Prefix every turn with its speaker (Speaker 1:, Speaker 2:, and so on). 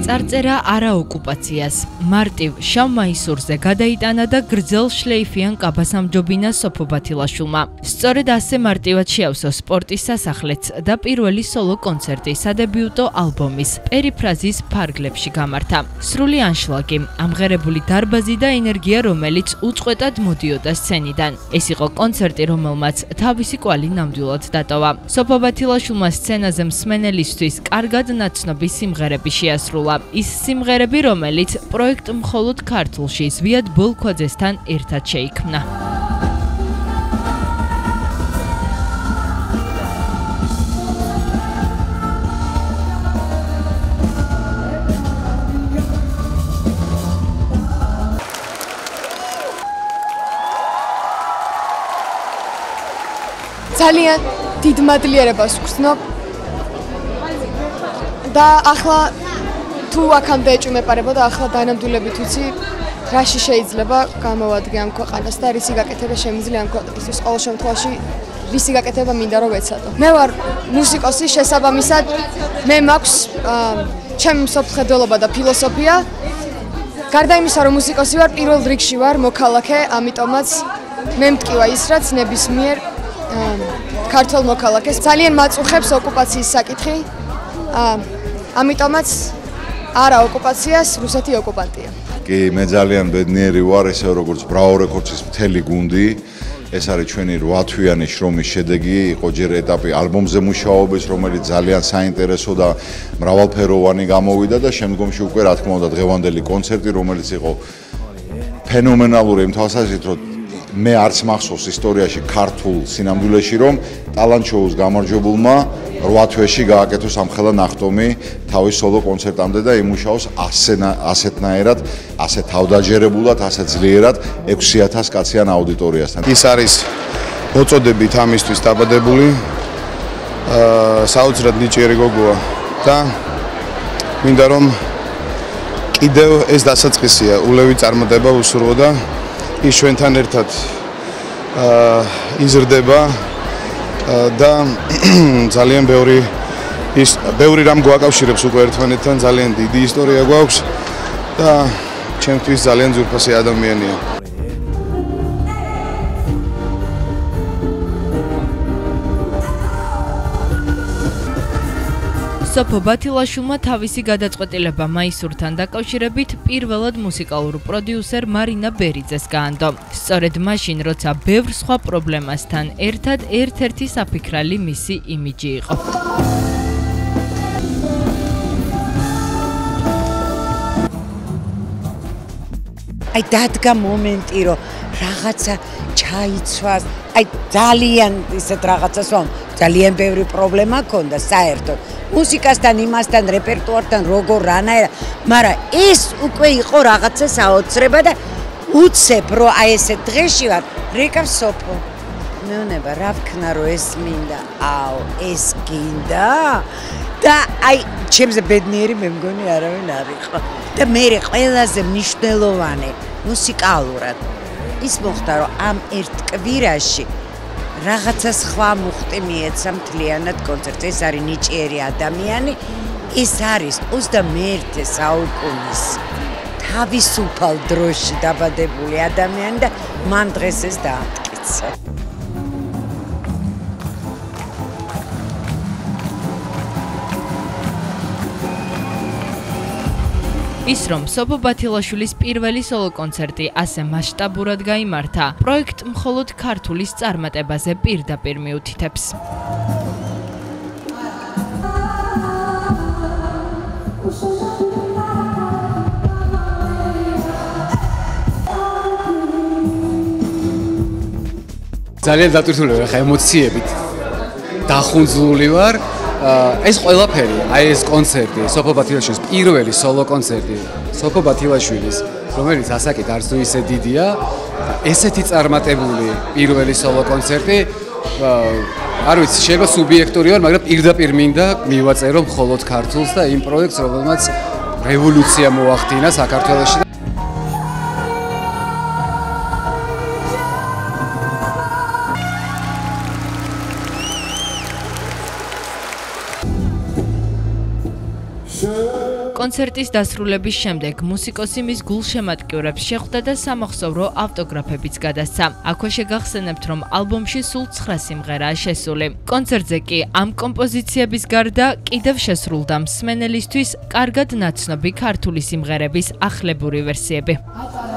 Speaker 1: წარწერა არა ოკუპაციას. მარტივ შავ მაისურზე გადაიტანა და გრძელ შლეიფიან კაბასამჯობინა სოფო ბათილაშვილმა. სწორედ ასე მარტივად შეავსო სპორტის სასახლეც და პირველი სოლო კონცერტი სადებიუტო ალბომის პერიფრაზის ფარგლებში გამართა. სრული ანშლაგი, ამღერებული დარბაზი და ენერგია, რომელიც უწყვეტად მოდიოდა სცენიდან. ეს იყო კონცერტი, რომელმაც თავისი კვალი ნამდვილად დატოვა. სოფო ბათილაშვილმა სცენაზე მსმენელისთვის კარგად ნაცნობი სიმღერები შეასრულა. ის სიმღერები, რომელიც პროექტ მხოლოდ ქართულში ზვიად ბოლქვაძესთან ერთად შეიქმნა.
Speaker 2: ძალიან დიდ მადლიერებას ვგრძნობ და ახლა თუ აქამდე ეჭვმეპარებოდა, ახლა დანამდვილებით ვიცი რაში შეიძლება გამოვადგე ამ ქვეყანას და რისი გაკეთება შემიძლია ამ ქვეყნისთვის. ყოველ შემთხვევაში რისი გაკეთება მინდა რომ ეცადო. მე ვარ მუსიკოსი, შესაბამისად მე მაქვს ჩემი მსოფლმხედველობა და ფილოსოფია. გარდა იმისა, რომ მუსიკოსი ვარ, პირველ რიგში ვარ მოქალაქე, ამიტომაც მე მტკივა ის, რაც ნებისმიერ ქართულ მოქალაქეს ძალიან მაწუხებს ოკუპაციის საკითხი. ამიტომაც არა ოკუპაციას, რუსეთი ოკუპანტია.
Speaker 3: კი, მე ძალიან ბედნიერი ვარ, ესე როგორც Bravo Records-ის მთელი გუნდი. ეს არის ჩვენი 8 თვიანი შრომის შედეგი, იყო ჯერ ეტაპი ალბომზე მუშაობის, რომელიც ძალიან საინტერესო და მრავალფეროვანი გამოვიდა და შემდგომში უკვე რა თქმა უნდა დღევანდელი კონცერტი, რომელიც იყო ფენომენალური იმ თვალსაზრისით, რომ მე არც მახსოვს ისტორიაში ქართულ სინამდვილეში, რომ ტალანტ შოუს გამარჯვებულმა 8 თვეში გააკეთოს სამხელა ნახტომი თავის სოლო კონცერტამდე და იმუშაოს ასეთნაირად, ასე თავდაჯერებულად, ასე ძლიერად 6000 კაციან აუდიტორიასთან.
Speaker 4: ის არის მოწოდებით ამისთვის დაბადებული. საოცრად ნიჭიერი გოგოა და მინდა რომ კიდევ ეს დასაწყისია, ულევი წარმატება უსურვო და ის ჩვენთან ერთად იზრდება და ძალიან ბევრი რამ გვაკავშირებს უკვე ერთმანეთთან, ძალიან დიდი ისტორია გვაქვს და ჩემთვის ძალიან ძვირფასი ადამიანია.
Speaker 1: სოფო ბათილაშვილმა თავისი გადაწყვეტილება მაისურთან დაკავშირებით პირველად მუსიკალურ პროდიუსერ მარინა ბერიძეს გაანდო. სწორედ მაშინ, როცა ბევრ სხვა პრობლემასთან ერთად ერთ-ერთი საფიქრალი მისი იმიჯი იყო.
Speaker 5: აი დადგა მომენტი, რომ რაღაცა ჩაიცვას, აი ძალიან ისეთ რაღაცას ვამ, ძალიან ბევრი პრობლემა ჰქონდა საერთოდ. მუსიკასთან, იმასთან, რეპერტუართან, როგორ რანაირად, მაგრამ ეს უკვე იყო რაღაცა საოცრება და უცებ, რომ აი ესე დღეში ვარ, რეკავს სოფო. მეუნება, რა ვქნა, რომ ეს მინდა, აუ, ეს გინდა და აი ჩემზე ბედნიერი მე მგონი არავინ არ იყო. და მე ყველაზე მნიშვნელოვანი მუსიკალურად ის მოხდა, რომ ამ ერთ კვირაში რაღაცა სხვა მუხტი მიეცა მთლიანად კონცერტზე. ეს არის ნიჭიერი ადამიანი, ეს არის 21 საუკუნის თავისუფალ დროში დაბადებული ადამიანი და მან დღეს ეს დაამტკიცა.
Speaker 1: ის რომ სოფო ბათილაშვილის პირველი სოლო კონცერტი ასე მასშტაბურად გაიმართა, პროექტ მხოლოდ ქართულის წარმატებაზე პირდაპირ მიუთითებს.
Speaker 6: ძალიან დატვირთული ვარ ხა ემოციებით. დახუნძლული ვარ. ეს ყველაფერი, აი ეს კონცერტი, სოფო ბათილაშვილის პირველი სოლო კონცერტი, სოფო ბათილაშვილის, რომელიც ასაკით არც თუ ისე დიდია, ესეთი წარმატებული პირველი სოლო კონცერტი, არ ვიცი, შეიძლება სუბიექტური ვარ, მაგრამ პირდაპირ მინდა მივაწერო მხოლოდ ქართულს და იმ პროექტს, რომელმაც რევოლუცია მოახდინა საქართველოში.
Speaker 1: კონცერტის დასრულების შემდეგ მუსიკოსი მის გულშემატკივრებს შეხვდა და სამახსოვრო ავტოგრაფებიც გადასცა. აქვე შეგახსენებთ, რომ ალბომში სულ 9 სიმღერაა შესული. კონცერტზე კი ამ კომპოზიციების გარდა კიდევ შესრულდა მსმენელისთვის კარგად ნაცნობი ქართული სიმღერების ახლებური ვერსიები.